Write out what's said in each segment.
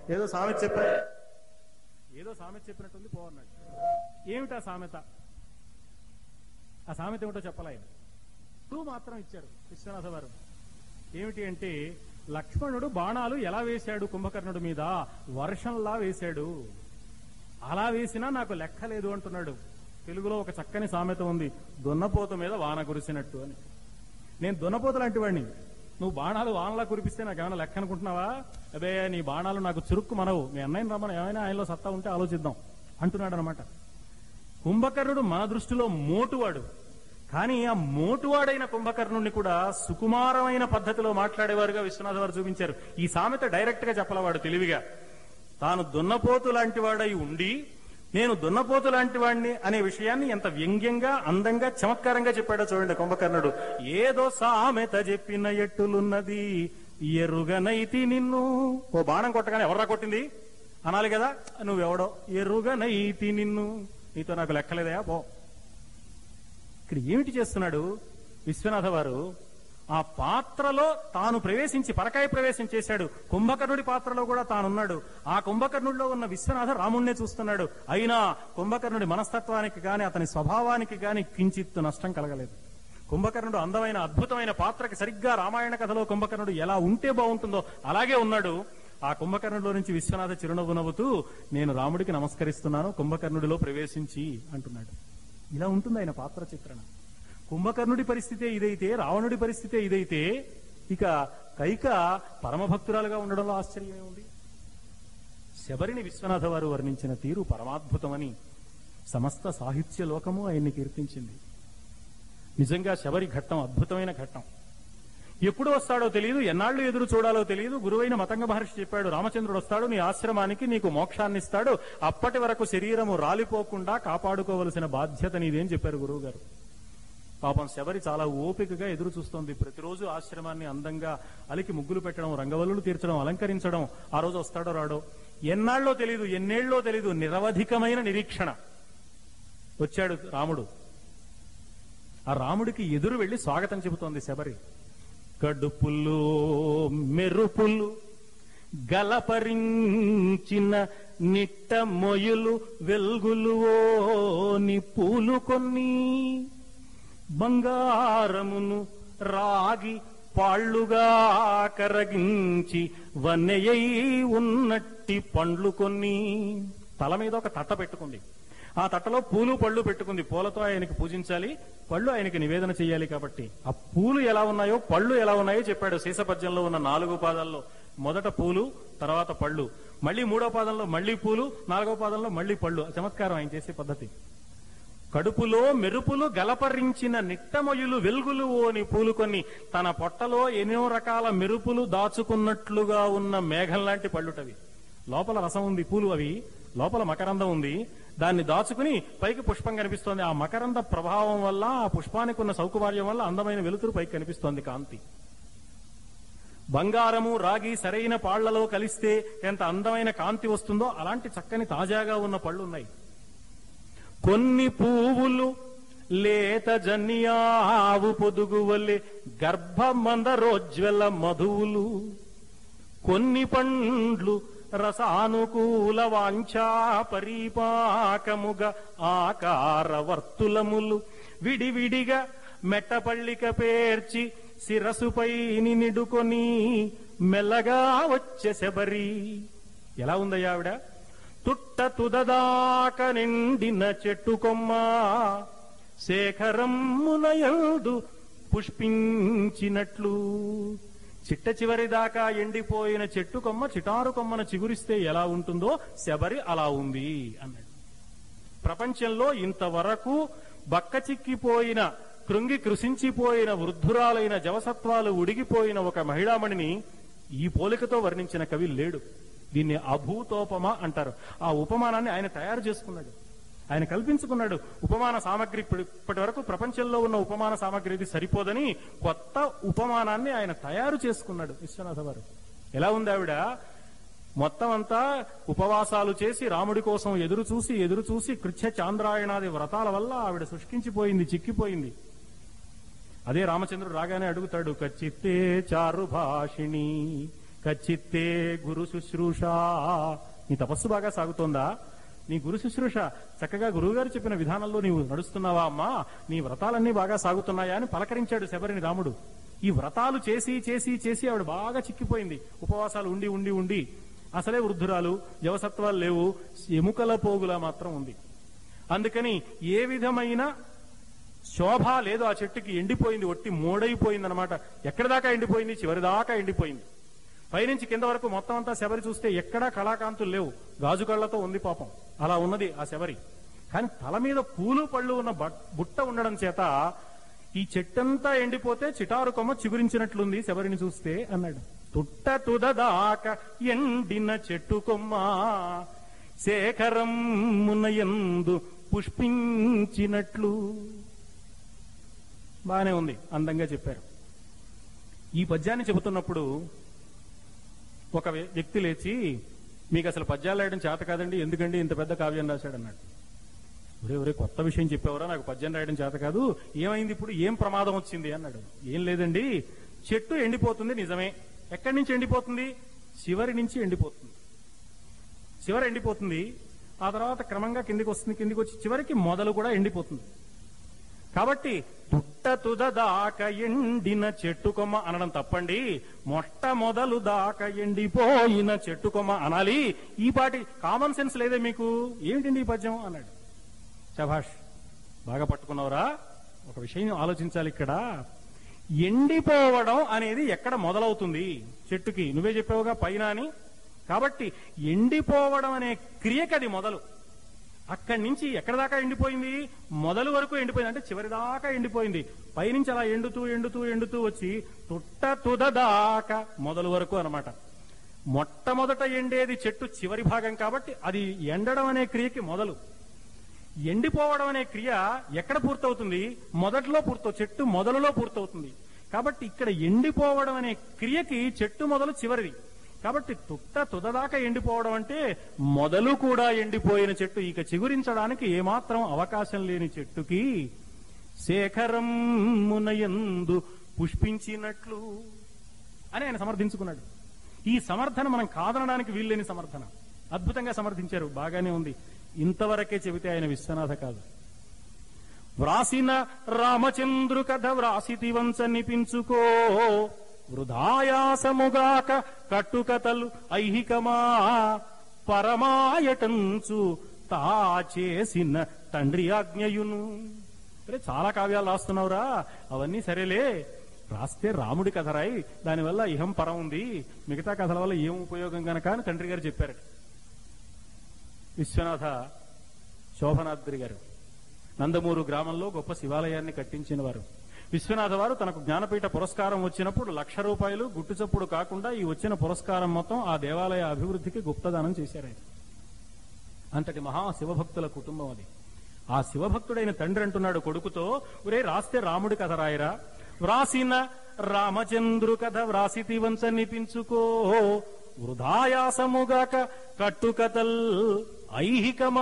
ఏదో సామెత చెప్పినట్టుంది పోవన్నాడు. ఏమిటా సామెత? ఆ సామెత ఏమిటో చెప్పాలి ఆయన. క్లూ మాత్రం ఇచ్చారు విశ్వనాథ వారు. ఏమిటి అంటే, లక్ష్మణుడు బాణాలు ఎలా వేశాడు కుంభకర్ణుడి మీద? వర్షంలా వేశాడు. అలా వేసినా నాకు లెక్కలేదు అంటున్నాడు. తెలుగులో ఒక చక్కని సామెత ఉంది, దున్నపోత మీద వాన కురిసినట్టు అని. నేను దున్నపోత లాంటి వాడిని, నువ్వు బాణాలు వానలా కురిపిస్తే నాకేమైనా లెక్క అనుకుంటున్నావా? అదే నీ బాణాలు నాకు చురుక్కు మనవు, మీ అన్నయ్యని రమ్మని, ఏమైనా ఆయనలో సత్తా ఉంటే ఆలోచిద్దాం అంటున్నాడు అనమాట. కుంభకర్ణుడు మన దృష్టిలో మోటువాడు, కానీ ఆ మోటువాడైన కుంభకర్ణుడిని కూడా సుకుమారమైన పద్ధతిలో మాట్లాడేవారుగా విశ్వనాథ వారు చూపించారు. ఈ సామెత డైరెక్ట్ గా చెప్పలవాడు తెలివిగా. తాను దున్నపోతు లాంటి వాడై ఉండి నేను దున్నపోతు లాంటి వాడిని అనే విషయాన్ని ఎంత వ్యంగ్యంగా, అందంగా, చమత్కారంగా చెప్పాడో చూడండి కుంభకర్ణుడు. ఏదో సామెత చెప్పిన ఎట్టులున్నది ఎరుగనైతి నిన్ను. ఓ బాణం కొట్టగానే ఎవర్రా కొట్టింది అనాలి కదా, నువ్వెవడో ఎరుగనైతి నిన్ను, నీతో నాకు లెక్కలేదయా పో. ఇక్కడ ఏమిటి చేస్తున్నాడు విశ్వనాథ వారు? ఆ పాత్రలో తాను ప్రవేశించి పరకాయ ప్రవేశం చేశాడు. కుంభకర్ణుడి పాత్రలో కూడా తానున్నాడు. ఆ కుంభకర్ణుడిలో ఉన్న విశ్వనాథ రాముణ్ణే చూస్తున్నాడు. అయినా కుంభకర్ణుడి మనస్తత్వానికి గాని అతని స్వభావానికి గాని కించిత్తు నష్టం కలగలేదు. కుంభకర్ణుడు అందమైన అద్భుతమైన పాత్రకి సరిగ్గా రామాయణ కథలో కుంభకర్ణుడు ఎలా ఉంటే బాగుంటుందో అలాగే ఉన్నాడు. ఆ కుంభకర్ణుడిలో నుంచి విశ్వనాథ చిరునవ్వు నవ్వుతూ, నేను రాముడికి నమస్కరిస్తున్నాను కుంభకర్ణుడిలో ప్రవేశించి అంటున్నాడు. ఇలా ఉంటుంది ఆయన పాత్ర చిత్రణ. కుంభకర్ణుడి పరిస్థితే ఇదైతే, రావణుడి పరిస్థితే ఇదైతే, ఇక కైక పరమభక్తురాలుగా ఉండడంలో ఆశ్చర్యమే ఉంది. శబరిని విశ్వనాథ వారు వర్ణించిన తీరు పరమాద్భుతమని సమస్త సాహిత్య లోకము ఆయన్ని కీర్తించింది. నిజంగా శబరి ఘట్టం అద్భుతమైన ఘట్టం. ఎప్పుడు వస్తాడో తెలియదు, ఎన్నాళ్లు ఎదురు చూడాలో తెలియదు. గురువైన మతంగ మహర్షి చెప్పాడు, రామచంద్రుడు వస్తాడు నీ ఆశ్రమానికి, నీకు మోక్షాన్ని ఇస్తాడు, అప్పటి వరకు శరీరము రాలిపోకుండా కాపాడుకోవలసిన బాధ్యత నీదేం చెప్పారు గురువు గారు. పాపం శబరి చాలా ఓపికగా ఎదురు చూస్తోంది. ప్రతిరోజు ఆశ్రమాన్ని అందంగా అలికి ముగ్గులు పెట్టడం, రంగవల్లులు తీర్చడం, అలంకరించడం. ఆ రోజు వస్తాడో రాడో, ఎన్నాళ్ళో తెలీదు, ఎన్నేళ్ళో తెలీదు. నిరవధికమైన నిరీక్షణ. వచ్చాడు రాముడు. ఆ రాముడికి ఎదురు వెళ్లి స్వాగతం చెబుతోంది శబరి. కడుపుల్లో మెరుపులు గలపరించిన నిట్ట మొయులు వెల్గులు ఓని పూలు కొన్ని, బంగారమును రాగి పాళ్లుగా కరగించి వన్నెయై ఉన్నట్టి పండ్లు కొన్ని. తల మీద ఒక తట్ట పెట్టుకుంది. ఆ తట్టలో పూలు పళ్ళు పెట్టుకుంది. పూలతో ఆయనకి పూజించాలి, పళ్ళు ఆయనకి నివేదన చేయాలి. కాబట్టి ఆ పూలు ఎలా ఉన్నాయో పళ్ళు ఎలా ఉన్నాయో చెప్పాడు శేషపద్యంలో ఉన్న 4 పాదాల్లో. మొదట పూలు, తర్వాత పళ్ళు, మళ్ళీ 3వ పాదంలో మళ్లీ పూలు, 4వ పాదంలో మళ్లీ పళ్ళు. చమత్కారం ఆయన చేసే పద్ధతి. కడుపులో మెరుపులు గలపరించిన నిట్టమొయులు వెల్గులు ఓని పూలు కొన్ని. తన పొట్టలో ఎన్నో రకాల మెరుపులు దాచుకున్నట్లుగా ఉన్న మేఘం లాంటి పళ్ళుటవి. లోపల రసం ఉంది, పూలు అవి, లోపల మకరందం ఉంది. దాన్ని దాచుకుని పైకి పుష్పం కనిపిస్తోంది. ఆ మకరంద ప్రభావం వల్ల, ఆ పుష్పానికి ఉన్న సౌకుమార్యం వల్ల అందమైన వెలుతురు పైకి కనిపిస్తోంది, కాంతి. బంగారము రాగి సరైన పాళ్లలో కలిస్తే ఎంత అందమైన కాంతి వస్తుందో అలాంటి చక్కని తాజాగా ఉన్న పళ్ళు ఉన్నాయి. కొన్ని పువ్వులు లేత జన్యావు పొదుగు వల్లే గర్భమందరోజ్వల మధువులు, కొన్ని పండ్లు రసానుకూల వాంఛా పరిపాకముగా ఆకారవర్తులములు విడివిడిగా మెట్టపల్లిక పేర్చి శిరసుపై నిడుకొని మెల్లగా వచ్చే శబరి. ఎలా ఉందయ్యా ఆవిడ? తుట్ట తుదదాక నిండిన చెట్టు కొమ్మ శేఖరమ్మునయందు పుష్పించినట్లు. చిట్ట చివరి దాకా ఎండిపోయిన చెట్టు కొమ్మ చిటారు కొమ్మను చిగురిస్తే ఎలా ఉంటుందో శబరి అలా ఉంది అన్నాడు. ప్రపంచంలో ఇంతవరకు బక్క చిక్కిపోయిన, కృంగి కృషించిపోయిన, వృద్ధురాలైన, జవసత్వాలు ఉడిగిపోయిన ఒక మహిళామణిని ఈ పోలికతో వర్ణించిన కవి లేడు. దీన్ని అభూతోపమ అంటారు. ఆ ఉపమానాన్ని ఆయన తయారు చేసుకున్నాడు, ఆయన కల్పించుకున్నాడు. ఉపమాన సామగ్రి ఇప్పటి వరకు ప్రపంచంలో ఉన్న ఉపమాన సామగ్రి సరిపోదని కొత్త ఉపమానాన్ని ఆయన తయారు చేసుకున్నాడు విశ్వనాథ వారు. ఎలా ఉంది ఆవిడ? మొత్తం అంతా ఉపవాసాలు చేసి రాముడి కోసం ఎదురు చూసి కృచ్ఛ చాంద్రాయణాది వ్రతాల వల్ల ఆవిడ శుష్కించిపోయింది, చిక్కిపోయింది. అదే రామచంద్రుడు రాగానే అడుగుతాడు, కచ్చిత్తే చారు భాషిణి కచ్చిత్తే గురు శుశ్రూష. నీ తపస్సు బాగా సాగుతోందా? నీ గురు శుశ్రూష చక్కగా గురువుగారు చెప్పిన విధానంలో నీవు నడుస్తున్నావా అమ్మా? నీ వ్రతాలన్నీ బాగా సాగుతున్నాయా అని పలకరించాడు శబరిని రాముడు. ఈ వ్రతాలు చేసి చేసి చేసి ఆవిడ బాగా చిక్కిపోయింది. ఉపవాసాలు ఉండి ఉండి ఉండి అసలే వృద్ధురాలు, జవసత్వాలు లేవు, ఎముకల పోగులా మాత్రం ఉంది. అందుకని ఏ విధమైన శోభ లేదు ఆ చెట్టుకి. ఎండిపోయింది, ఒట్టి మోడైపోయిందనమాట. ఎక్కడి దాకా ఎండిపోయింది? చివరి దాకా ఎండిపోయింది. పైనుంచి కింద వరకు మొత్తం అంతా శబరి చూస్తే ఎక్కడా కళాకాంతులు లేవు, గాజు కళ్లతో ఉంది పాపం. అలా ఉన్నది ఆ శబరి. కానీ తల మీద పూలు పళ్ళు ఉన్న బుట్ట ఉండడం చేత ఈ చెట్టంతా ఎండిపోతే చిటారు కొమ్మ చిగురించినట్లుంది శబరిని చూస్తే అన్నాడు. తుట్ట తుదదాక ఎండిన చెట్టు కొమ్మ శేఖరం మునయందు పుష్పించినట్లు. బానే ఉంది, అందంగా చెప్పారు. ఈ పద్యాన్ని చెబుతున్నప్పుడు ఒక వ్యక్తి లేచి, మీకు అసలు పద్యాలు రాయడం చేత కాదండి, ఎందుకండి ఇంత పెద్ద కావ్యం రాశాడు అన్నాడు. ఒరే కొత్త విషయం చెప్పేవరా, నాకు పద్యం రాయడం చేత కాదు, ఏమైంది ఇప్పుడు, ఏం ప్రమాదం వచ్చింది అన్నాడు. ఏం లేదండి, చెట్టు ఎండిపోతుంది నిజమే. ఎక్కడి నుంచి ఎండిపోతుంది? చివరి నుంచి ఎండిపోతుంది. చివరి ఎండిపోతుంది, ఆ తర్వాత క్రమంగా కిందికి వస్తుంది, కిందికి వచ్చి చివరికి మొదలు కూడా ఎండిపోతుంది. కాబట్టి పుట్ట తుద దాకా ఎండిన చెట్టు కొమ్మ అనడం తప్పండి, మొట్టమొదలు దాకా ఎండిపోయిన చెట్టు కొమ్మ అనాలి. ఈ పాటి కామన్ సెన్స్ లేదే మీకు? ఏమిటండి ఈ పద్యం అన్నాడు. శభాష్, బాగా పట్టుకున్నావురా. ఒక విషయం ఆలోచించాలి ఇక్కడ. ఎండిపోవడం అనేది ఎక్కడ మొదలవుతుంది చెట్టుకి? నువ్వే చెప్పావుగా పైన అని. కాబట్టి ఎండిపోవడం అనే క్రియకి అది మొదలు. అక్కడి నుంచి ఎక్కడ దాకా ఎండిపోయింది? మొదలు వరకు ఎండిపోయింది, అంటే చివరి దాకా ఎండిపోయింది. పైనుంచి అలా ఎండుతూ ఎండుతూ ఎండుతూ వచ్చి తుట్ట తుద దాకా మొదలు వరకు అన్నమాట. మొట్టమొదట ఎండేది చెట్టు చివరి భాగం కాబట్టి అది ఎండడం అనే క్రియకి మొదలు. ఎండిపోవడం అనే క్రియ ఎక్కడ పూర్తవుతుంది? మొదట్లో పూర్తవుతుంది, చెట్టు మొదలులో పూర్తవుతుంది. కాబట్టి ఇక్కడ ఎండిపోవడం అనే క్రియకి చెట్టు మొదలు చివరిది. కాబట్టి తుట్ట తుదదాకా ఎండిపోవడం అంటే మొదలు కూడా ఎండిపోయిన చెట్టు, ఇక చిగురించడానికి ఏమాత్రం అవకాశం లేని చెట్టుకి శేఖరం మునయందు పుష్పించినట్లు అని ఆయన సమర్థించుకున్నాడు. ఈ సమర్థన మనం కాదనడానికి వీల్లేని సమర్థన. అద్భుతంగా సమర్థించారు, బాగానే ఉంది. ఇంతవరకే చెబితే ఆయన విశ్వనాథ కాదు. వ్రాసిన రామచంద్రు కథ వ్రాసితి వంచనిపించుకో, వృధాయాసముగాక కట్టుకథలు ఐహికమా, పరమాయటంచు తా చేసిన తండ్రి ఆజ్ఞయును. సరే, చాలా కావ్యాలు రాస్తున్నావురా, అవన్నీ సరేలే, రాస్తే రాముడి కథ రాయి, దానివల్ల ఇహం పరం ఉంది, మిగతా కథల వల్ల ఏం ఉపయోగం గనక అని తండ్రి గారు చెప్పారు. విశ్వనాథ శోభనాద్రి గారు నందమూరు గ్రామంలో గొప్ప శివాలయాన్ని కట్టించిన వారు. విశ్వనాథ వారు తనకు జ్ఞానపీఠ పురస్కారం వచ్చినప్పుడు 1,00,000 రూపాయలు గుట్టుచప్పుడు కాకుండా ఈ వచ్చిన పురస్కారం మొత్తం ఆ దేవాలయ అభివృద్ధికి గుప్తదానం చేశారు. అంతటి మహా శివభక్తుల కుటుంబం అది. ఆ శివభక్తుడైన తండ్రి అంటున్నాడు కొడుకుతో, ఒరే రాస్తే రాముడి కథ రాయరా, వ్రాసిన రామచంద్రు కథ వ్రాసితి వంచనిపించుకో, వృధాయాసముగాక కట్టుకథల్ ఐహికమా,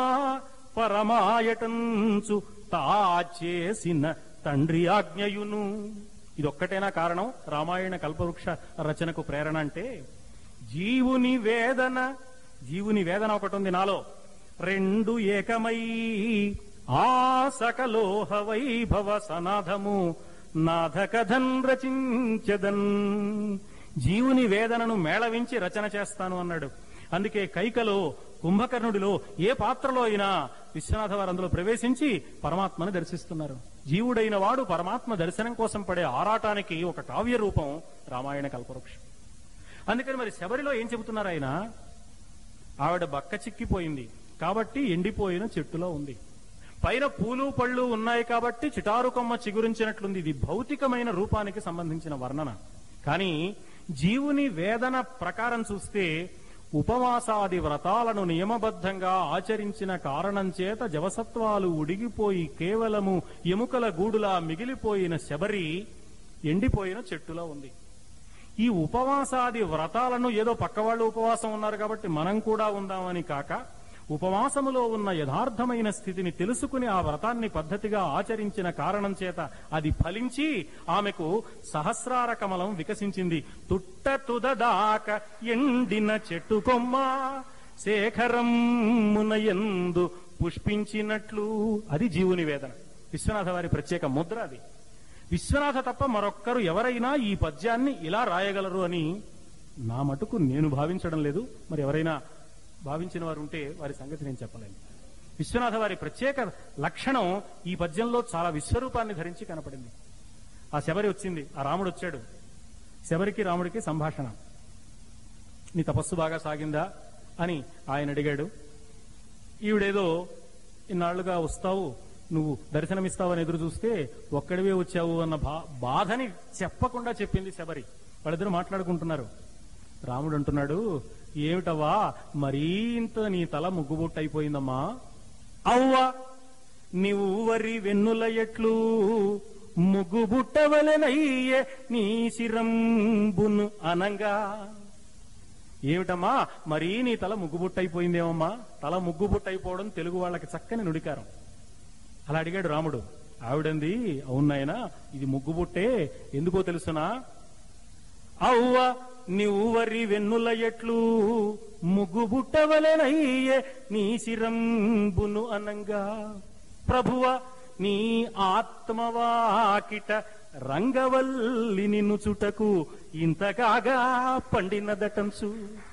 పరమాయటంచు తా చేసిన తండ్రి ఆజ్ఞయును. ఇదొక్కటేనా కారణం రామాయణ కల్పవృక్ష రచనకు ప్రేరణ అంటే? జీవుని వేదన, జీవుని వేదన ఒకటి ఉంది నాలో, రెండు ఏకమై ఆ సకలోహ వైభవ సనాథము నాథ కథన్ రచించదన్. జీవుని వేదనను మేళవించి రచన చేస్తాను అన్నాడు. అందుకే కైకలో, కుంభకర్ణుడిలో, ఏ పాత్రలో అయినా విశ్వనాథ వారు అందులో ప్రవేశించి పరమాత్మను దర్శిస్తున్నారు. జీవుడైన వాడు పరమాత్మ దర్శనం కోసం పడే ఆరాటానికి ఒక కావ్య రూపం రామాయణ కల్పవృక్షం. అందుకని మరి శబరిలో ఏం చెబుతున్నారు ఆయన? ఆవిడ బక్క చిక్కిపోయింది కాబట్టి ఎండిపోయిన చెట్టులో ఉంది, పైన పూలు పళ్ళు ఉన్నాయి కాబట్టి చిటారు కొమ్మ చిగురించినట్లుంది. ఇది భౌతికమైన రూపానికి సంబంధించిన వర్ణన. కానీ జీవుని వేదన ప్రకారం చూస్తే ఉపవాసాది వ్రతాలను నియమబద్ధంగా ఆచరించిన కారణం చేత జవసత్వాలు ఉడిగిపోయి కేవలము ఎముకల గూడులా మిగిలిపోయిన శబరి ఎండిపోయిన చెట్టులా ఉంది. ఈ ఉపవాసాది వ్రతాలను ఏదో పక్కవాళ్ళు ఉపవాసం ఉన్నారు కాబట్టి మనం కూడా ఉందామని కాక, ఉపవాసములో ఉన్న యథార్థమైన స్థితిని తెలుసుకుని ఆ వ్రతాన్ని పద్ధతిగా ఆచరించిన కారణం చేత అది ఫలించి ఆమెకు సహస్రార కమలం వికసించింది. తుట్ట తుదదాక ఎండిన చెట్టు కొమ్మ శేఖరం మునయందు పుష్పించినట్లు. అది జీవుని వేదన. విశ్వనాథ వారి ప్రత్యేక ముద్ర అది. విశ్వనాథ తప్ప మరొక్కరు ఎవరైనా ఈ పద్యాన్ని ఇలా రాయగలరు అని నా మటుకు నేను భావించడం లేదు. మరి ఎవరైనా భావించిన వారు ఉంటే వారి సంగతి నేను చెప్పలేను. విశ్వనాథ వారి ప్రత్యేక లక్షణం ఈ పద్యంలో చాలా విశ్వరూపాన్ని ధరించి కనపడింది. ఆ శబరి వచ్చింది, ఆ రాముడు వచ్చాడు. శబరికి రాముడికి సంభాషణ. నీ తపస్సు బాగా సాగిందా అని ఆయన అడిగాడు. ఈవిడేదో ఇన్నాళ్లుగా వస్తావు, నువ్వు దర్శనమిస్తావని ఎదురు చూస్తే ఒక్కడివే వచ్చావు అన్న బాధని చెప్పకుండా చెప్పింది శబరి. వాళ్ళిద్దరూ మాట్లాడుకుంటున్నారు. రాముడు అంటున్నాడు, ఏమిటవ్వా మరీ ఇంత నీ తల ముగ్గుబుట్టయిపోయిందమ్మా. అవ్వా నీవు వరి వెన్నుల ఎట్లు ముగ్గుబుట్టవలెనయ్యే నీ శిరంబును అనంగా. ఏమిటమ్మా మరీ నీ తల ముగ్గుబుట్టయిపోయిందేమమ్మా. తల ముగ్గుబుట్టయిపోవడం తెలుగు వాళ్ళకి చక్కని నుడికారం. అలా అడిగాడు రాముడు. ఆవిడంది, అవునాయనా ఇది ముగ్గుబుట్టే, ఎందుకో తెలుసునా. అవ్వ నీవు వరి వెన్నుల ఎట్లు ముగ్గుబుట్టవలెనయ్యే నీ శిరంబును అనంగా. ప్రభువ నీ ఆత్మవాకిట రంగవల్లి నిన్ను చుటకు ఇంతకాగా పండినదటంసు.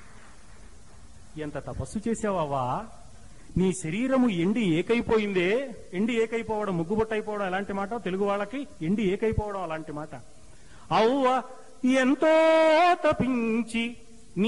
ఎంత తపస్సు చేశావా. నీ శరీరము ఎండి ఏకైపోయిందే. ఎండి ఏకైపోవడం, ముగ్గుబుట్టయిపోవడం ఎలాంటి మాట తెలుగు వాళ్ళకి, ఎండి ఏకైపోవడం అలాంటి మాట. అవ్వ ఎంతో తపించి నీ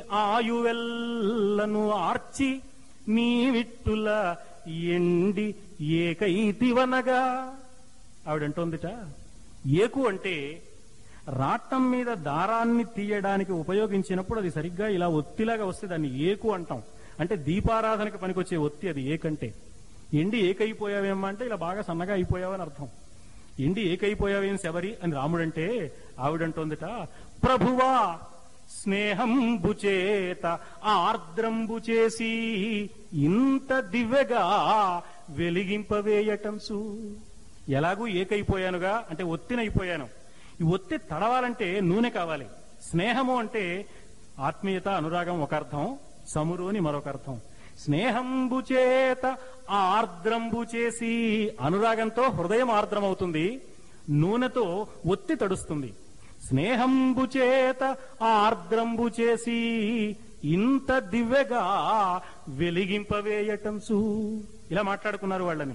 ఆయువెల్లను ఆర్చి నీ విట్టుల ఎండి ఏకైతివనగా. ఆవిడంటోందిట, ఏకు అంటే రాట్టం మీద దారాన్ని తీయడానికి ఉపయోగించినప్పుడు అది సరిగ్గా ఇలా ఒత్తిలాగా వస్తే దాన్ని ఏకు అంటాం. అంటే దీపారాధనకి పనికొచ్చే ఒత్తి అది ఏకంటే. ఎండి ఏకైపోయావేమా అంటే ఇలా బాగా సన్నగా అయిపోయావని అర్థం. ఎండి ఏకైపోయావేం శబరి అని రాముడంటే ఆవిడంటోందిట, ప్రభువా స్నేహంబు చేత ఆర్ద్రంబు చేసి ఇంత దివ్యగా వెలిగింపవేయటంసు. ఎలాగూ ఏకైపోయానుగా అంటే ఒత్తినైపోయాను. ఈ ఒత్తి తడవాలంటే నూనె కావాలి. స్నేహము అంటే ఆత్మీయత, అనురాగం ఒక అర్థం, సమురు అని మరొక అర్థం. స్నేహంబు చేత ఆర్ద్రంబు చేసి, అనురాగంతో హృదయం ఆర్ద్రమవుతుంది, నూనెతో ఒత్తి తడుస్తుంది. స్నేహంబు చేత ఆర్ద్రంబు చేసి ఇంత దివ్యగా వెలిగింపవేయటంసు. ఇలా మాట్లాడుకున్నారు వాళ్ళని.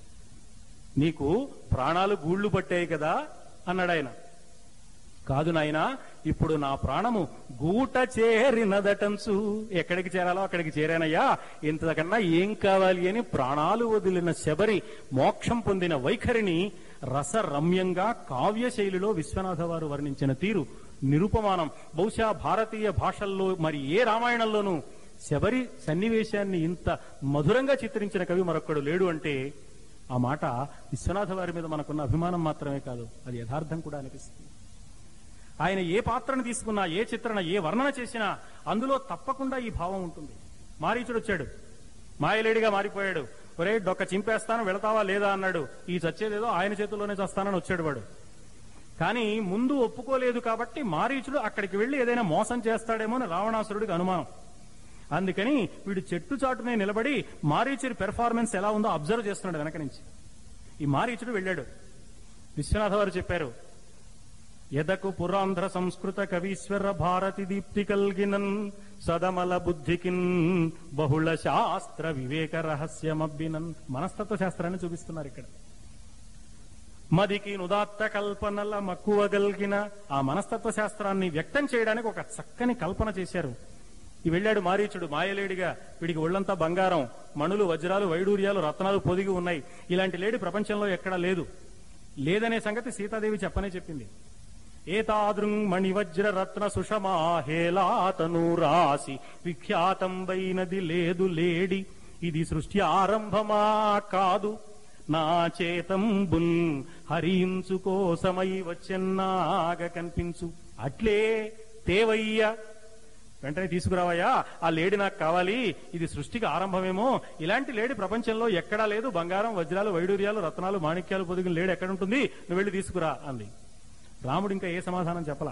నీకు ప్రాణాలు గూళ్లు పట్టాయి కదా అన్నాడు ఆయన. కాదు నాయనా, ఇప్పుడు నా ప్రాణము గూట చేరినదటంసు. ఎక్కడికి చేరాలో అక్కడికి చేరానయ్యా, ఇంతకన్నా ఏం కావాలి అని ప్రాణాలు వదిలిన శబరి మోక్షం పొందిన వైఖరిని రసరమ్యంగా కావ్యశైలిలో విశ్వనాథ వారు వర్ణించిన తీరు నిరుపమానం. బహుశా భారతీయ భాషల్లో మరి ఏ రామాయణంలోనూ శబరి సన్నివేశాన్ని ఇంత మధురంగా చిత్రించిన కవి మరొక్కడు లేడు. అంటే ఆ మాట విశ్వనాథ వారి మీద మనకున్న అభిమానం మాత్రమే కాదు, అది యథార్థం కూడా అనిపిస్తుంది. ఆయన ఏ పాత్రను తీసుకున్నా, ఏ చిత్రణ, ఏ వర్ణన చేసినా అందులో తప్పకుండా ఈ భావం ఉంటుంది. మారీచుడు వచ్చాడు, మాయలేడిగా మారిపోయాడు. ఒరే డొక్క చింపేస్తాను వెళతావా లేదా అన్నాడు. ఈ చచ్చేదేదో ఆయన చేతుల్లోనే చస్తానని వచ్చాడు వాడు. కానీ ముందు ఒప్పుకోలేదు కాబట్టి మారీచుడు అక్కడికి వెళ్లి ఏదైనా మోసం చేస్తాడేమో అని రావణాసురుడికి అనుమానం. అందుకని వీడు చెట్టు చాటునే నిలబడి మారీచుడి పెర్ఫార్మెన్స్ ఎలా ఉందో అబ్జర్వ్ చేస్తున్నాడు వెనక నుంచి. ఈ మారీచుడు వెళ్ళాడు. విశ్వనాథ వారు చెప్పారు, ఎదకు పురాంధ్ర సంస్కృత కవీశ్వర భారతి దీప్తి కల్గినన్ సదమల బుద్ధికిన్ బహుళ శాస్త్ర వివేక రహస్యమబ్బినన్. మనస్తత్వ శాస్త్రాన్ని చూపిస్తున్నారు ఇక్కడ. మదికి నుదాత్త కల్పనల మక్కువగలిగిన ఆ మనస్తత్వ శాస్త్రాన్ని వ్యక్తం చేయడానికి ఒక చక్కని కల్పన చేశారు. ఈ వెళ్ళాడు మారీచుడు మాయలేడిగా. వీడికి ఒళ్లంతా బంగారం, మణులు, వజ్రాలు, వైడూర్యాలు, రత్నాలు పొదిగి ఉన్నాయి. ఇలాంటి లేడి ప్రపంచంలో ఎక్కడా లేదు. లేదనే సంగతి సీతాదేవి చెప్పనే చెప్పింది. ఏతాదృంగ్ మణివజ్ర రత్న సుషమా హేలాతను రాసి విఖ్యాతంబైనది లేదు లేడి. ఇది సృష్టి ఆరంభమా కాదు, నా చేతంబున్ హరించుకోసమై వచ్చెన్నాగ కనిపించు. అట్లే తేవయ్య వెంటనే తీసుకురావయ్యా, ఆ లేడి నాకు కావాలి, ఇది సృష్టికి ఆరంభమేమో, ఇలాంటి లేడి ప్రపంచంలో ఎక్కడా లేదు, బంగారం వజ్రాలు వైడూర్యాలు రత్నాలు మాణిక్యాలు పొదిగిన లేడి ఎక్కడుంటుంది, నువ్వు వెళ్ళి తీసుకురా అంది. రాముడు ఇంకా ఏ సమాధానం చెప్పలా.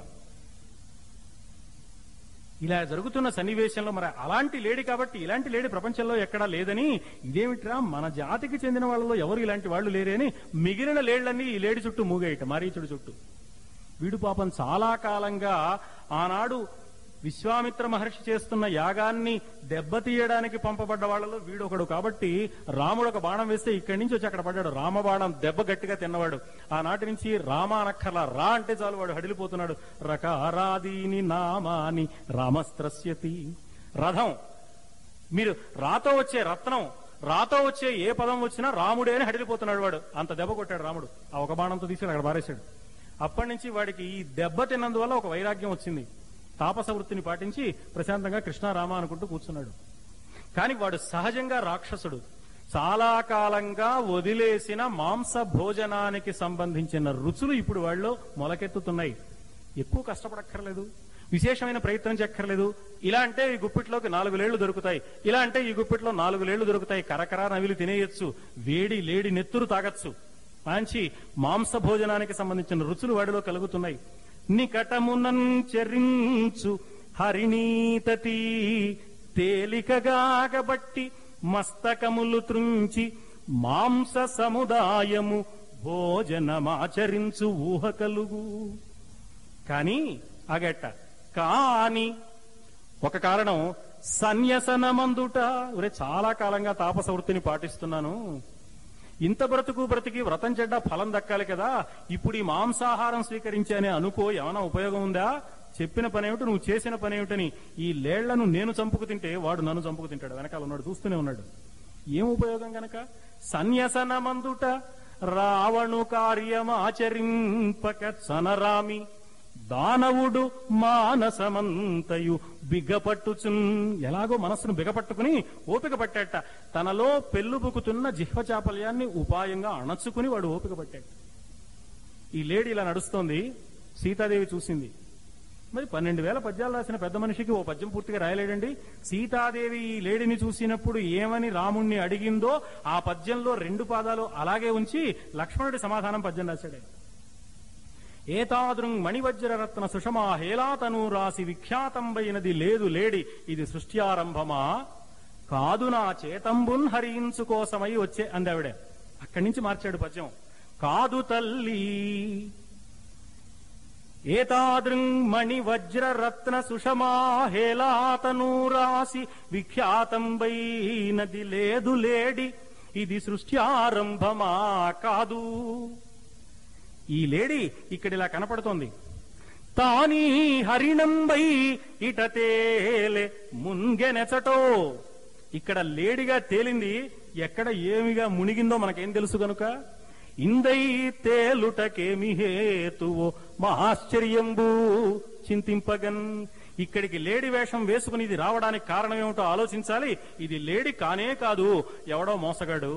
ఇలా జరుగుతున్న సన్నివేశంలో మరి అలాంటి లేడి కాబట్టి ఇలాంటి లేడి ప్రపంచంలో ఎక్కడా లేదని, ఇదేమిట్రా మన జాతికి చెందిన వాళ్ళలో ఎవరు ఇలాంటి వాళ్ళు లేరని మిగిలిన లేళ్లన్నీ ఈ లేడి చుట్టూ మూగేయట, మారీచుడి చుట్టూ. వీడు పాపం చాలా కాలంగా ఆనాడు విశ్వామిత్ర మహర్షి చేస్తున్న యాగాన్ని దెబ్బతీయడానికి పంపబడ్డ వాళ్ళలో వీడొకడు కాబట్టి రాముడు ఒక బాణం వేస్తే ఇక్కడి నుంచి వచ్చి అక్కడ పడ్డాడు. రామబాణం దెబ్బ గట్టిగా తిన్నవాడు. ఆనాటి నుంచి రామ అనక్కర్లా, రా అంటే చాలు వాడు హడిలిపోతున్నాడు. రకారాదీని నామాని రామస్త్రస్యతి. రథం, మీరు రాతో వచ్చే రత్నం, రాతో వచ్చే ఏ పదం వచ్చినా రాముడే అని హడిలిపోతున్నాడు వాడు. అంత దెబ్బ కొట్టాడు రాముడు. ఆ ఒక బాణంతో తీసుకుని అక్కడ పారేశాడు. అప్పటి నుంచి వాడికి ఈ దెబ్బ తిన్నందువల్ల ఒక వైరాగ్యం వచ్చింది. తాపస వృత్తిని పాటించి ప్రశాంతంగా కృష్ణారామ అనుకుంటూ కూర్చున్నాడు. కాని వాడు సహజంగా రాక్షసుడు. చాలా కాలంగా వదిలేసిన మాంస భోజనానికి సంబంధించిన రుచులు ఇప్పుడు వాళ్ళలో మొలకెత్తుతున్నాయి. ఎక్కువ కష్టపడక్కర్లేదు, విశేషమైన ప్రయత్నం చెక్కర్లేదు. ఇలా అంటే ఈ గుప్పిట్లోకి 4 లేళ్లు దొరుకుతాయి, ఇలా అంటే ఈ గుప్పిట్లో 4 లేళ్లు దొరుకుతాయి, కరకరా నవిలి తినేయచ్చు, వేడి లేడి నెత్తురు తాగచ్చు. మంచి మాంస భోజనానికి సంబంధించిన రుచులు వాడిలో కలుగుతున్నాయి. నికటమునంచరించు హరిణీతతి తేలికగాగబట్టి మస్తకములు త్రుంచి మాంస సముదాయము భోజనమాచరించు ఊహ కలుగు. కాని అగట్ట కాని ఒక కారణం సన్యసనమందుట. చాలా కాలంగా తాపస వృత్తిని పాటిస్తున్నాను, ఇంత బ్రతికి వ్రతం చెడ్డ ఫలం దక్కాలి కదా, ఇప్పుడు ఈ మాంసాహారం స్వీకరించానే అనుకో, ఏమైనా ఉపయోగం ఉందా? చెప్పిన పనేమిటి, నువ్వు చేసిన పనేమిటని ఈ లేళ్లను నేను చంపుకు తింటే వాడు నన్ను చంపుకు తింటాడు. వెనకాల ఉన్నాడు, చూస్తూనే ఉన్నాడు. ఏం ఉపయోగం గనక సన్యసనమందుట రావణు కార్యమాచరింపక సనరామి దానవుడు మానసమంతయు బిగపట్టుచున్. ఎలాగో మనస్సును బిగపట్టుకుని ఓపిక పట్టాట. తనలో పెళ్ళుబుకుతున్న జిహ్వ చాపల్యాన్ని ఉపాయంగా అణచుకుని వాడు ఓపిక పట్టాడు. ఈ లేడీ ఇలా నడుస్తోంది. సీతాదేవి చూసింది. మరి 12,000 పద్యాలు రాసిన పెద్ద మనిషికి ఓ పద్యం పూర్తిగా రాయలేడండి. సీతాదేవి ఈ లేడిని చూసినప్పుడు ఏమని రాముణ్ణి అడిగిందో ఆ పద్యంలో 2 పాదాలు అలాగే ఉంచి లక్ష్మణుడి సమాధానం పద్యం రాశాడే. ఏతాదృంగ్ మణివజ్రరత్న సుషమా హేలాతను రాసి విఖ్యాతంబైనది లేదు లేడి, ఇది సృష్ట్యారంభమా కాదు నా చేతంబున్ హరించుకోసమై వచ్చే అందావిడే. అక్కడి నుంచి మార్చాడు పద్యం. కాదు తల్లి ఏతాదృంగ్ మణివజ్రరత్న సుషమా హేలాతను రాసి విఖ్యాతంబైనది లేదు లేడి, ఇది సృష్ట్యారంభమా కాదు. ఈ లేడీ ఇక్కడిలా కనపడుతోంది. తానీ హరిణంబై ఇటతేలే ముంగెనెచటో. ఇక్కడ లేడిగా తేలింది, ఎక్కడ ఏమిగా మునిగిందో మనకేం తెలుసు గనుక ఇందై తేలుటకేమి హేతువో మహాశ్చర్యంబు చింతింపగన్. ఇక్కడికి లేడి వేషం వేసుకుని ఇది రావడానికి కారణం ఏమిటో ఆలోచించాలి. ఇది లేడి కానే కాదు, ఎవడో మోసగాడు.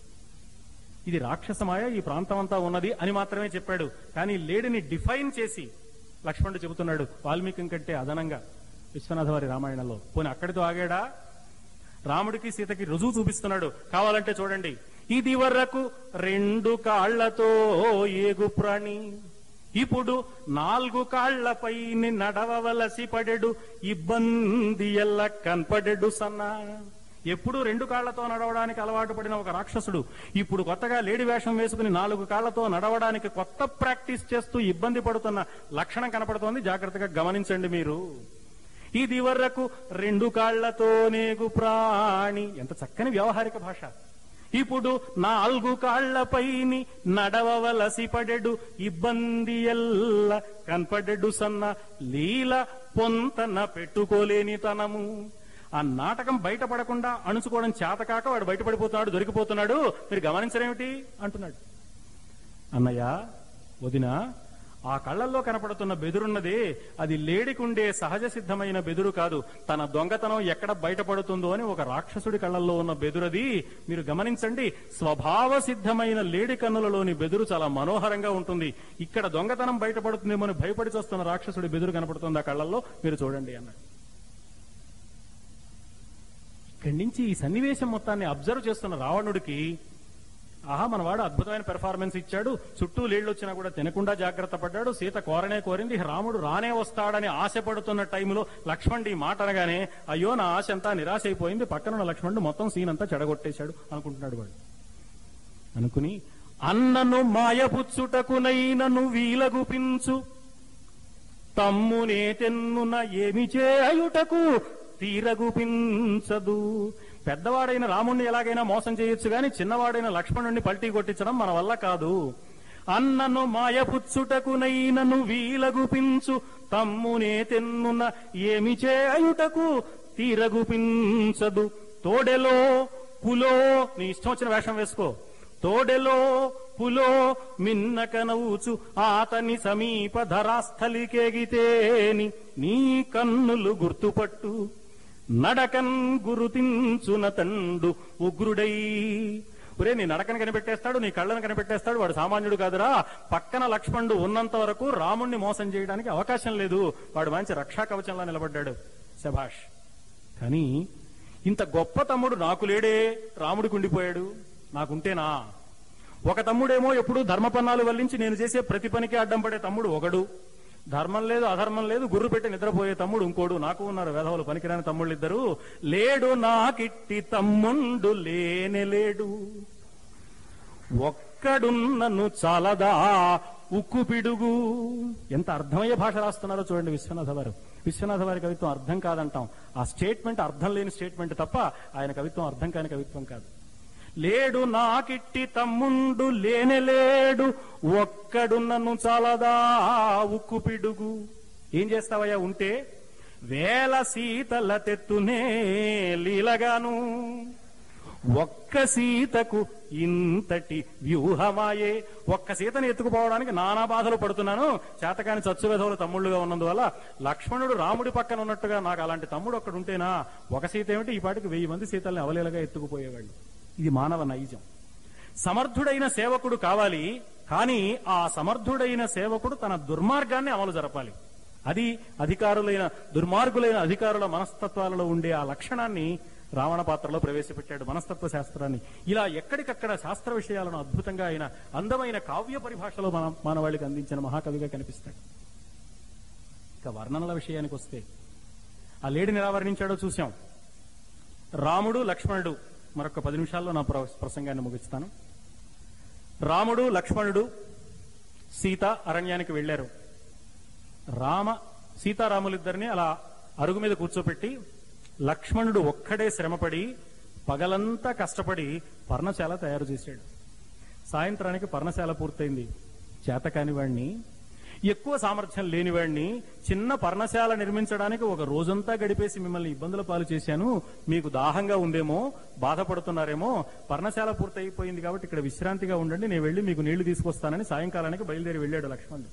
ఇది రాక్షసమాయ ఈ ప్రాంతం అంతా ఉన్నది అని మాత్రమే చెప్పాడు. కానీ లేడిని డిఫైన్ చేసి లక్ష్మణుడు చెబుతున్నాడు వాల్మీకి కంటే అదనంగా విశ్వనాథ వారి రామాయణంలో. పోనీ అక్కడితో ఆగాడా? రాముడికి సీతకి రుజువు చూపిస్తున్నాడు. కావాలంటే చూడండి. ఇది వరకు 2 కాళ్లతో ఏగు ప్రాణి, ఇప్పుడు 4 కాళ్లపై నడవవలసి పడెడు, ఇబ్బంది ఎల్ల కనపడెడు సన్నా. ఎప్పుడూ 2 కాళ్లతో నడవడానికి అలవాటు పడిన ఒక రాక్షసుడు ఇప్పుడు కొత్తగా లేడి వేషం వేసుకుని 4 కాళ్లతో నడవడానికి కొత్త ప్రాక్టీస్ చేస్తూ ఇబ్బంది పడుతున్న లక్షణం కనపడుతోంది. జాగ్రత్తగా గమనించండి మీరు. ఇది వరకు 2 కాళ్లతో నేగు ప్రాణి, ఎంత చక్కని వ్యవహారిక భాష. ఇప్పుడు 4 కాళ్లపై నడవవలసి పడెడు, ఇబ్బంది ఎల్ల కనపడెడు సన్న లీల పొంతన పెట్టుకోలేని తనము. ఆ నాటకం బయటపడకుండా అణుచుకోవడం చేతకాక వాడు బయటపడిపోతున్నాడు, దొరికిపోతున్నాడు. మీరు గమనించరేమిటి అంటున్నాడు. అన్నయ్య, వదిన, ఆ కళ్లల్లో కనపడుతున్న బెదురున్నదే అది లేడికుండే సహజ సిద్ధమైన బెదురు కాదు. తన దొంగతనం ఎక్కడ బయటపడుతుందో అని ఒక రాక్షసుడి కళ్లల్లో ఉన్న బెదురది. మీరు గమనించండి. స్వభావ సిద్ధమైన లేడి కన్నులలోని బెదురు చాలా మనోహరంగా ఉంటుంది. ఇక్కడ దొంగతనం బయటపడుతుందేమో అని భయపడి చూస్తున్న రాక్షసుడి బెదురు కనపడుతుంది ఆ కళ్లల్లో, మీరు చూడండి అన్నాడు. ఇక్కడి నుంచి ఈ సన్నివేశం మొత్తాన్ని అబ్జర్వ్ చేస్తున్న రావణుడికి ఆహా మనవాడు అద్భుతమైన పెర్ఫార్మెన్స్ ఇచ్చాడు, చుట్టూ నీళ్లు వచ్చినా కూడా తినకుండా జాగ్రత్త పడ్డాడు, సీత కోరింది, రాముడు రానే వస్తాడని ఆశపడుతున్న టైంలో లక్ష్మణుడు ఈ మాట అనగానే అయ్యో నా ఆశ అంతా నిరాశ అయిపోయింది, పక్కనున్న లక్ష్మణుడు మొత్తం సీన్ అంతా చెడగొట్టేశాడు అనుకుంటున్నాడు వాడు. అనుకుని అన్నను మాయపుచ్చుటకునైనను వీలగుపించు తమ్మునే తెన్నున ఏమి చేయుటకు తీరగుపించదు. పెద్దవాడైన రాముణ్ణి ఎలాగైనా మోసం చేయొచ్చు గాని చిన్నవాడైన లక్ష్మణుణ్ణి పల్టీ కొట్టించడం మన వల్ల కాదు. అన్నను మాయపుచ్చుటకునైనను వీలగుపించు తమ్మునే తెన్నున ఏమి చేయుటకు తీరగుపించదు. తోడెలో పులో, నీ ఇష్టం వచ్చిన వేషం వేసుకో, తోడెలో పులో మిన్నక నవ్వుచు ఆతని సమీప ధరాస్థలికెగితేని నీ కన్నులు గుర్తుపట్టు నడకన్ గురుతించున తండు ఉగ్రుడై. ఒరే నీ నడకను కనిపెట్టేస్తాడు, నీ కళ్ళను కనిపెట్టేస్తాడు, వాడు సామాన్యుడు కాదురా. పక్కన లక్ష్మణుడు ఉన్నంత వరకు రాముణ్ణి మోసం చేయడానికి అవకాశం లేదు, వాడు మంచి రక్షా కవచంలా నిలబడ్డాడు. శభాష్. కానీ ఇంత గొప్ప తమ్ముడు నాకు లేడే, రాముడికి ఉండిపోయాడు, నాకుంటేనా? ఒక తమ్ముడేమో ఎప్పుడు ధర్మపన్నాలు వల్లించి నేను చేసే ప్రతి పనికి అడ్డం పడే తమ్ముడు ఒకడు, ధర్మం లేదు అధర్మం లేదు గుర్రు పెట్టి నిద్రపోయే తమ్ముడు ఇంకోడు. నాకు ఉన్నారు వెధవలు పనికిరాని తమ్ముళ్ళు ఇద్దరు. లేడు నాకిట్టి తమ్ముండు లేనేలేడు, ఒక్కడున్నను చాలదా ఉక్కు పిడుగు. ఎంత అర్థమయ్యే భాష రాస్తున్నారో చూడండి విశ్వనాథ వారు. విశ్వనాథ వారి కవిత్వం అర్థం కాదంటాం, ఆ స్టేట్మెంట్ అర్థం లేని స్టేట్మెంట్ తప్ప ఆయన కవిత్వం అర్థం కాని కవిత్వం కాదు. లేడు నాకిట్టి తమ్ముండు లేనేలేడు, ఒక్కడున్నను చాలదా ఉక్కు పిడుగు. ఏం చేస్తావయ్యా ఉంటే? వేల సీతల తెత్తునే లీలగాను, ఒక్క సీతకు ఇంతటి వ్యూహమాయే. ఒక్క సీతని ఎత్తుకుపోవడానికి నానా బాధలు పడుతున్నాను, చేతకాని చచ్చు వెధవులు తమ్ముళ్ళుగా ఉన్నందువల్ల. లక్ష్మణుడు రాముడి పక్కన ఉన్నట్టుగా నాకు అలాంటి తమ్ముడు ఒక్కడుంటేనా, ఒక సీత ఏమిటి ఈ పాటికి 1000 మంది సీతల్ని అవలీలగా ఎత్తుకుపోయేవాళ్ళు. ఇది మానవ నైజం. సమర్థుడైన సేవకుడు కావాలి, కానీ ఆ సమర్థుడైన సేవకుడు తన దుర్మార్గాన్ని అమలు జరపాలి. అది అధికారులైన దుర్మార్గులైన అధికారుల మనస్తత్వాలలో ఉండే ఆ లక్షణాన్ని రావణ పాత్రలో ప్రవేశపెట్టాడు, మనస్తత్వ శాస్త్రాన్ని. ఇలా ఎక్కడికక్కడ శాస్త్ర విషయాలను అద్భుతంగా ఆయన అందమైన కావ్య పరిభాషలో మానవాళికి అందించిన మహాకవిగా కనిపిస్తాడు. ఇక వర్ణనల విషయానికి వస్తే ఆ లేడిని ఎలా వర్ణించాడో చూశాం. రాముడు లక్ష్మణుడు, మరొక 10 నిమిషాల్లో నా ప్రసంగాన్ని ముగిస్తాను. రాముడు లక్ష్మణుడు సీత అరణ్యానికి వెళ్లారు. సీతారాములిద్దరిని అలా అరుగు మీద కూర్చోపెట్టి లక్ష్మణుడు ఒక్కడే శ్రమపడి పగలంతా కష్టపడి పర్ణశాల తయారు చేశాడు. సాయంత్రానికి పర్ణశాల పూర్తయింది. చేతకాని వాణ్ణి, ఎక్కువ సామర్థ్యం లేనివాడిని చిన్న పర్ణశాల నిర్మించడానికి ఒక రోజంతా గడిపేసి మిమ్మల్ని ఇబ్బందుల పాలు చేశాను, మీకు దాహంగా ఉందేమో, బాధపడుతున్నారేమో, పర్ణశాల పూర్తయిపోయింది కాబట్టి ఇక్కడ విశ్రాంతిగా ఉండండి, నేను వెళ్లి మీకు నీళ్లు తీసుకొస్తానని సాయంకాలానికి బయలుదేరి వెళ్ళాడు లక్ష్మణుడు.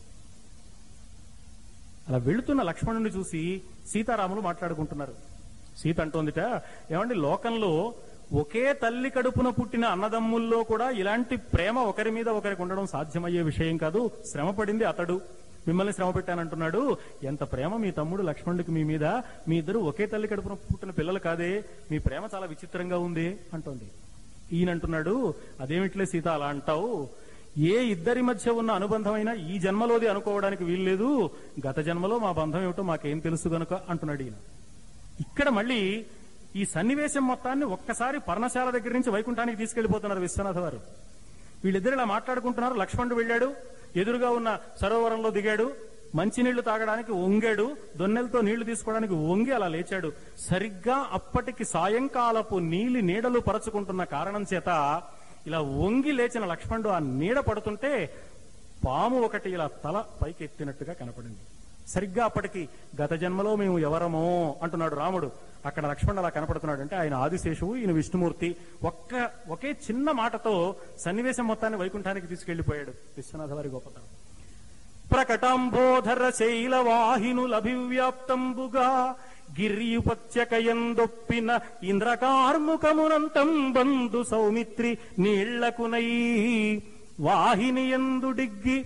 అలా వెళుతున్న లక్ష్మణుడిని చూసి సీతారాములు మాట్లాడుకుంటున్నారు. సీత అంటోందిట, ఏమండి లోకంలో ఒకే తల్లి కడుపున పుట్టిన అన్నదమ్ముల్లో కూడా ఇలాంటి ప్రేమ ఒకరి మీద ఒకరికి ఉండడం సాధ్యమయ్యే విషయం కాదు. శ్రమ పడింది అతడు, మిమ్మల్ని శ్రమ పెట్టానంటున్నాడు. ఎంత ప్రేమ మీ తమ్ముడు లక్ష్మణుడికి మీ మీద, మీ ఇద్దరు ఒకే తల్లి కడుపున పుట్టిన పిల్లలు కాదే, మీ ప్రేమ చాలా విచిత్రంగా ఉంది అంటోంది. ఈయనంటున్నాడు, అదేమిట్లే సీత అలా అంటావు, ఏ ఇద్దరి మధ్య ఉన్న అనుబంధమైనా ఈ జన్మలోది అనుకోవడానికి వీల్లేదు, గత జన్మలో మా బంధం ఏమిటో మాకేం తెలుసు గనుక అంటున్నాడు ఈయన. ఇక్కడ మళ్ళీ ఈ సన్నివేశం మొత్తాన్ని ఒక్కసారి పర్ణశాల దగ్గర నుంచి వైకుంఠానికి తీసుకెళ్లిపోతున్నారు విశ్వనాథ వారు. వీళ్ళిద్దరు ఇలా మాట్లాడుకుంటున్నారు. లక్ష్మణుడు వెళ్ళాడు, ఎదురుగా ఉన్న సరోవరంలో దిగాడు, మంచినీళ్లు తాగడానికి వంగాడు, దొన్నెలతో నీళ్లు తీసుకోవడానికి వంగి అలా లేచాడు. సరిగ్గా అప్పటికి సాయంకాలపు నీలి నీడలు పరచుకుంటున్న కారణం చేత ఇలా వంగి లేచిన లక్ష్మణుడు ఆ నీడ పడుతుంటే పాము ఒకటి ఇలా తల పైకి ఎత్తినట్టుగా కనపడింది. సరిగ్గా అప్పటికి గత జన్మలో మేము ఎవరమో అంటున్నాడు రాముడు. అక్కడ లక్ష్మణుడు అలా కనపడుతున్నాడు. అంటే ఆయన ఆదిశేషువు, ఈయన విష్ణుమూర్తి. ఒకే చిన్న మాటతో సన్నివేశం మొత్తాన్ని వైకుంఠానికి తీసుకెళ్లిపోయాడు విశ్వనాథ వారి గొప్పతనం. ప్రకటాంబోధర శైలవాహినులభివ్యాప్తంబుగా గిర్యుపత్యకయందొప్పిన ఇంద్రకార్ముకమునంతం బంధు సౌమిత్రి నీళ్లకునై వాహినియందుడిగ్గి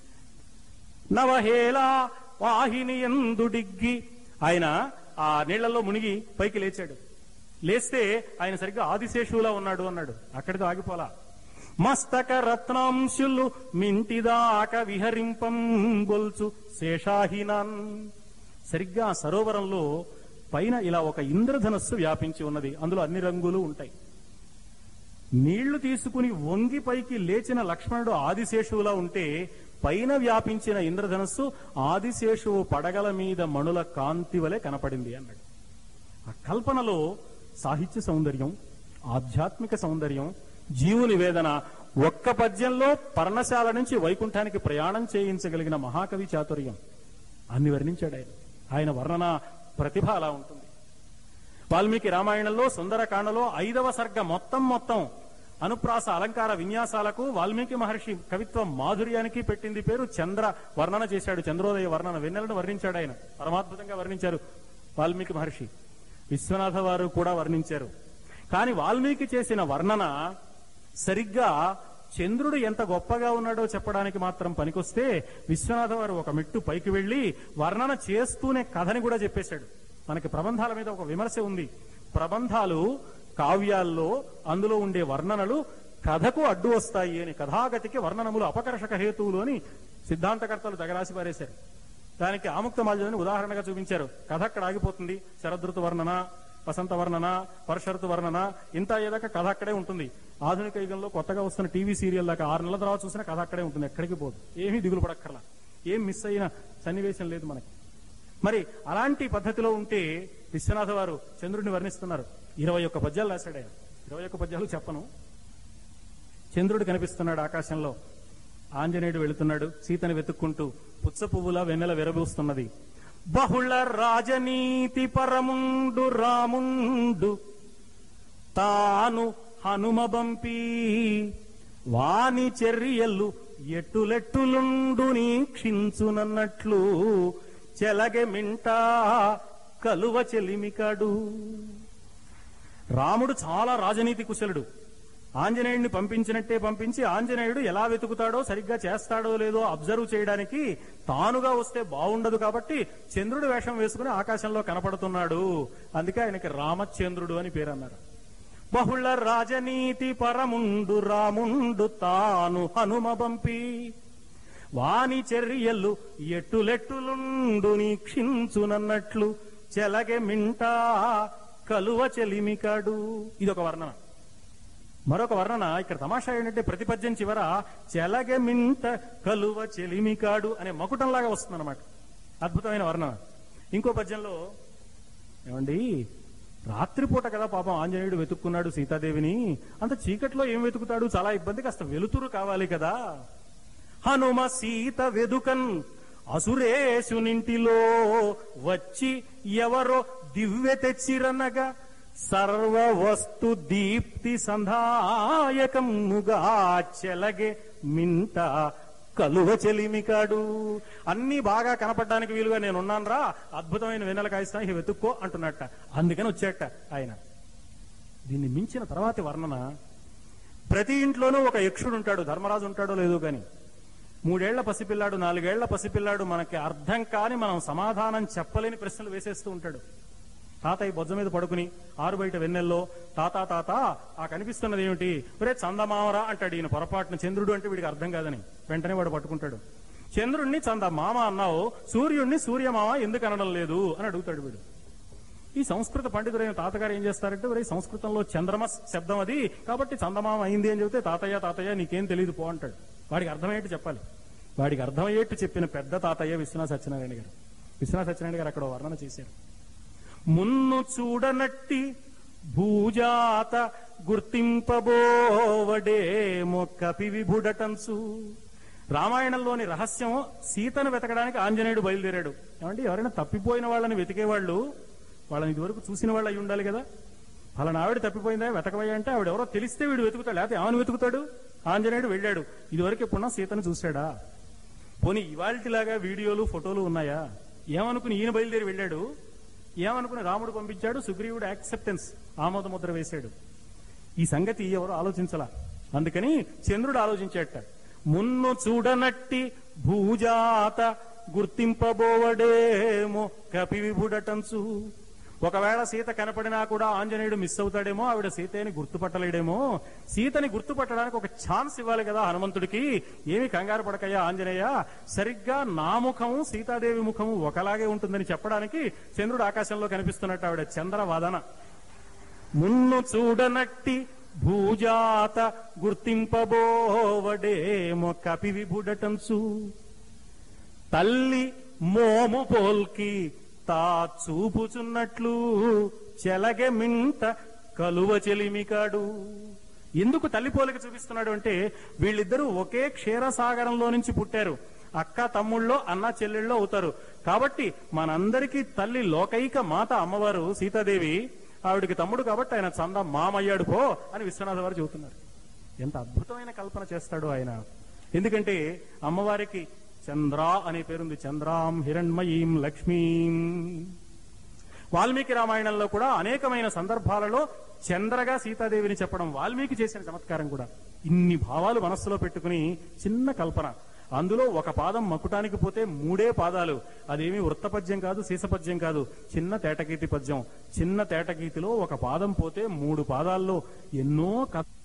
నవహేళా వాహినియందుడిగ్గి. ఆయన ఆ నీళ్లలో మునిగి పైకి లేచాడు. లేస్తే ఆయన సరిగ్గా ఆదిశేషువులా ఉన్నాడు అన్నాడు. అక్కడితో ఆగిపోలా. మస్తక రత్నాంశులు మింటిదాక విహరింపం బొల్చు శేషాహినాన్. సరిగ్గా ఆ సరోవరంలో పైన ఇలా ఒక ఇంద్రధనస్సు వ్యాపించి ఉన్నది. అందులో అన్ని రంగులు ఉంటాయి. నీళ్లు తీసుకుని వంగి పైకి లేచిన లక్ష్మణుడు ఆదిశేషువులా ఉంటే పైన వ్యాపించిన ఇంద్రధనస్సు ఆదిశేషువు పడగల మీద మణుల కాంతి వలె కనపడింది అన్నాడు. ఆ కల్పనలో సాహిత్య సౌందర్యం, ఆధ్యాత్మిక సౌందర్యం, జీవుని వేదన, ఒక్క పద్యంలో పర్ణశాల నుంచి వైకుంఠానికి ప్రయాణం చేయించగలిగిన మహాకవి చాతుర్యం అన్ని వర్ణించాడు ఆయన. ఆయన వర్ణన ప్రతిభ అలా ఉంటుంది. వాల్మీకి రామాయణంలో సుందరకాండలో 5వ సర్గ మొత్తం అనుప్రాస అలంకార విన్యాసాలకు వాల్మీకి మహర్షి కవిత్వం మాధుర్యానికి పెట్టింది పేరు. చంద్ర వర్ణన చేశాడు. చంద్రోదయ వర్ణన, వెన్నెలను వర్ణించాడు ఆయన. పరమాద్భుతంగా వర్ణించారు వాల్మీకి మహర్షి. విశ్వనాథ వారు కూడా వర్ణించారు. కానీ వాల్మీకి చేసిన వర్ణన సరిగ్గా చంద్రుడు ఎంత గొప్పగా ఉన్నాడో చెప్పడానికి మాత్రం పనికొస్తే, విశ్వనాథ వారు ఒక మెట్టు పైకి వెళ్లి వర్ణన చేస్తూనే కథని కూడా చెప్పేశాడు. మనకి ప్రబంధాల మీద ఒక విమర్శ ఉంది. ప్రబంధాలు కావ్యాల్లో అందులో ఉండే వర్ణనలు కథకు అడ్డు వస్తాయి అని, కథాగతికి వర్ణనములు అపకర్షక హేతువులు అని సిద్ధాంతకర్తలు తెగరాసి పారేశారు. దానికి ఆముక్త మాల్యదని ఉదాహరణగా చూపించారు. కథ అక్కడ ఆగిపోతుంది. శరదృతు వర్ణన, వసంత వర్ణన, వర్షఋతు వర్ణన ఇంత అయ్యేదాకా కథ అక్కడే ఉంటుంది. ఆధునిక యుగంలో కొత్తగా వస్తున్న టీవీ సీరియల్ దాకా 6 నెలల తర్వాత చూసినా కథ అక్కడే ఉంటుంది, ఎక్కడికి పోదు. ఏమీ దిగులు పడక్కర్లా, ఏం మిస్ అయిన సన్నివేశం లేదు మనకి. మరి అలాంటి పద్ధతిలో ఉంటే విశ్వనాథ వారు చంద్రుడిని వర్ణిస్తున్నారు. 21 పద్యాలు రాశాడు ఆయన. 21 పద్యాలు చెప్పను. చంద్రుడు కనిపిస్తున్నాడు ఆకాశంలో. ఆంజనేయుడు వెళుతున్నాడు సీతని వెతుక్కుంటూ. పుచ్చ పువ్వులా వెన్నెల విరబూస్తున్నది. బహుళ రాజనీతి పరముండు రాముండు తాను హనుమబంపి వాని చర్యలు ఎట్టులెట్టులుండు నీక్షించునన్నట్లు చెలగె మింటా కలువ చెలిమికాడు. రాముడు చాలా రాజనీతి కుశలుడు. ఆంజనేయుడిని పంపించినట్టే పంపించి ఆంజనేయుడు ఎలా వెతుకుతాడో, సరిగ్గా చేస్తాడో లేదో అబ్జర్వ్ చేయడానికి తానుగా వస్తే బాగుండదు కాబట్టి చంద్రుడు వేషం వేసుకుని ఆకాశంలో కనపడుతున్నాడు. అందుకే ఆయనకి రామచంద్రుడు అని పేరు అన్నారు. బహుళ రాజనీతి పరముండు రాముండు తాను హనుమబంపి వాని చర్యలు ఎట్టులెట్టులుండు నీక్షించునన్నట్లు చెలగె మింటా కలువ చెలిమికాడు. ఇదొక వర్ణన. మరొక వర్ణన ఇక్కడ తమాషా ఏంటంటే ప్రతి పద్యం చివర చెలగె మింట కలువ చెలిమికాడు అనే మకుటంలాగా వస్తుంది అనమాట. అద్భుతమైన వర్ణన. ఇంకో పద్యంలో ఏమండి, రాత్రిపూట కదా పాపం ఆంజనేయుడు వెతుక్కున్నాడు సీతాదేవిని, అంత చీకట్లో ఏం వెతుకుతాడు, చాలా ఇబ్బంది, కాస్త వెలుతురు కావాలి కదా. హనుమ సీత వెదుకన్ అసురేశునింటిలో వచ్చి ఎవరో దివ్య తెచ్చిరనగా సర్వ వస్తు దీప్తి సంధాయకముగా చెలగే మింట కలువ చెలిమికాడు. అన్ని బాగా కనపడడానికి వీలుగా నేనున్నాను రా, అద్భుతమైన వెన్నెల కాయిస్తా, ఇక వెతుక్కో అంటున్నట్ట. అందుకని వచ్చేట ఆయన. దీన్ని మించిన తర్వాతి వర్ణన, ప్రతి ఇంట్లోనూ ఒక యక్షుడు ఉంటాడు. ధర్మరాజు ఉంటాడో లేదో గాని 3 ఏళ్ల పసిపిల్లాడు, 4 ఏళ్ల పసిపిల్లాడు మనకి అర్థం కాని, మనం సమాధానం చెప్పలేని ప్రశ్నలు వేసేస్తూ ఉంటాడు. తాతయ్య బొజ్జ మీద పడుకుని ఆరు బయట వెన్నెల్లో తాత తాత ఆ కనిపిస్తున్నది ఏమిటి, ఒరే చందమామరా అంటాడు. ఈయన పొరపాటున చంద్రుడు అంటే వీడికి అర్థం కాదని వెంటనే వాడు పట్టుకుంటాడు. చంద్రుణ్ణి చందమామ అన్నావు, సూర్యుణ్ణి సూర్యమామ ఎందుకు అనడం లేదు అని అడుగుతాడు వీడు. ఈ సంస్కృత పండితుడైన తాతగారు ఏం చేస్తారంటే, ఒరే సంస్కృతంలో చంద్రమస్ శబ్దం అది కాబట్టి చందమామ అయింది అని చెబితే, తాతయ్య తాతయ్య నీకేం తెలియదు పో అంటాడు. వాడికి అర్థమయ్యేట్టు చెప్పాలి. వాడికి అర్థమయ్యేట్టు చెప్పిన పెద్ద తాతయ్య విశ్వనాథ సత్యనారాయణ గారు. విశ్వనాథ సత్యనారాయణ గారు అక్కడ వర్ణన చేశారు. మున్ను చూడనట్టి భూజాత గుర్తింపబోవడేమో కపి విభుడటంసు. రామాయణంలోని రహస్యం, సీతను వెతకడానికి ఆంజనేయుడు బయలుదేరాడు. ఏమంటే ఎవరైనా తప్పిపోయిన వాళ్ళని వెతికేవాళ్ళు వాళ్ళని ఇదివరకు చూసిన వాళ్ళు అయి ఉండాలి కదా. ఫలానా ఆవిడ తప్పిపోయిందా, వెతకవయ్యా అంటే ఆవిడ ఎవరో తెలిస్తే వీడు వెతుకుతాడు, లేకపోతే ఏమని వెతుకుతాడు. ఆంజనేయుడు వెళ్ళాడు. ఇదివరకు ఎప్పుడున్నా సీతను చూశాడా? పోనీ ఇవాల్టిలాగా వీడియోలు ఫోటోలు ఉన్నాయా? ఏమనుకుని ఈయన బయలుదేరి వెళ్ళాడు, ఏమనుకుని రాముడు పంపించాడు, సుగ్రీవుడు యాక్సెప్టెన్స్ ఆమోద ముద్ర వేశాడు. ఈ సంగతి ఎవరు ఆలోచించలా. అందుకని చంద్రుడు ఆలోచించేట. మున్ను చూడనట్టి భూజాత గుర్తింపబోవడేమో కపి విభుడటంచు. ఒకవేళ సీత కనపడినా కూడా ఆంజనేయుడు మిస్ అవుతాడేమో, ఆవిడ సీతని గుర్తుపట్టలేడేమో. సీతని గుర్తుపట్టడానికి ఒక ఛాన్స్ ఇవ్వాలి కదా హనుమంతుడికి. ఏమి కంగారు పడకయ్యా ఆంజనేయ, సరిగ్గా నా ముఖము సీతాదేవి ముఖము ఒకలాగే ఉంటుందని చెప్పడానికి చంద్రుడు ఆకాశంలో కనిపిస్తున్నట్టు ఆవిడ చంద్రవదన. మున్ను చూడనట్టి భూజాత గుర్తింపబోవడేమో కపి విభుడటంచు, తల్లి మోము పోల్కి తా చూపుచున్నట్లు చెలగె మింట కలువ చెలిమికాడు. ఎందుకు తల్లి పోలిక చూపిస్తున్నాడు అంటే వీళ్ళిద్దరూ ఒకే క్షీరసాగరంలో నుంచి పుట్టారు. అక్క తమ్ముళ్ళో అన్న చెల్లెళ్ళో అవుతారు. కాబట్టి మనందరికీ తల్లి లోకైక మాత అమ్మవారు సీతాదేవి. ఆవిడికి తమ్ముడు కాబట్టి ఆయన చంద మామయ్యాడు పో అని విశ్వనాథ వారు చెబుతున్నారు. ఎంత అద్భుతమైన కల్పన చేస్తాడు ఆయన. ఎందుకంటే అమ్మవారికి చంద్ర అనే పేరుంది. చంద్రాం హిరణ్మయీం లక్ష్మీం. వాల్మీకి రామాయణంలో కూడా అనేకమైన సందర్భాలలో చంద్రగా సీతాదేవిని చెప్పడం వాల్మీకి చేసిన చమత్కారం కూడా. ఇన్ని భావాలు మనస్సులో పెట్టుకుని చిన్న కల్పన. అందులో ఒక పాదం మకుటానికి పోతే 3 పాదాలు. అదేమి వృత్తపద్యం కాదు, శీసపద్యం కాదు, చిన్న తేటగీతి పద్యం. చిన్న తేటగీతిలో ఒక పాదం పోతే 3 పాదాల్లో ఎన్నో